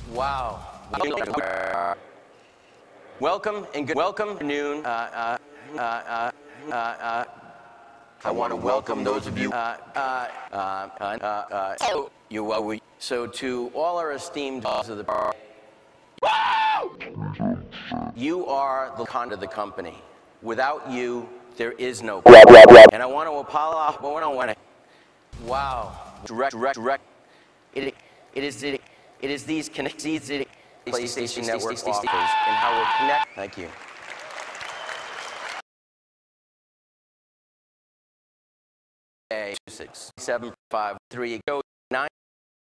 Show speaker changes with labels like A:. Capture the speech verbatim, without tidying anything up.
A: Wow. Welcome and good welcome noon. Uh, uh, uh, uh, uh, uh, I want to welcome those of you. Uh, uh, uh, uh, uh, so, you, uh, we, so to all our esteemed of the bar, you are the con of the company. Without you, there is no. And I want to apologize. But I don't want to. Wow. Direct, direct, direct. It, it is, it, it is these connections. PlayStation Network offers and how we're connected. Thank you. Six, seven, five, three, go.